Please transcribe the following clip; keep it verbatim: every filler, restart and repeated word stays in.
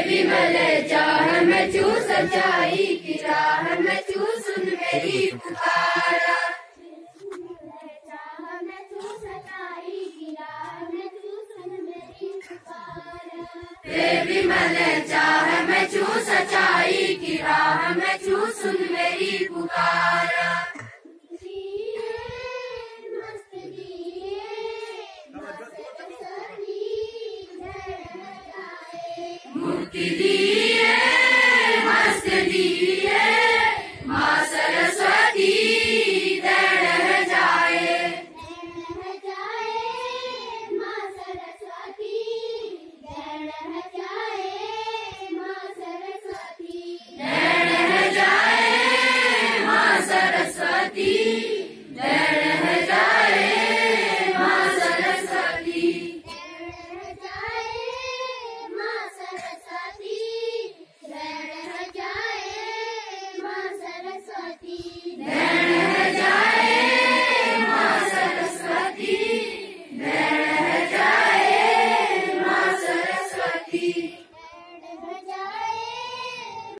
विमल चाह मैं चू सच्चाई की राह में चू सुन मेरी पुकारा। विमल चाह मैं चू सच्चाई की राह में चू सुन मेरी पुकारा। मुक्ति दिए मस्त दिए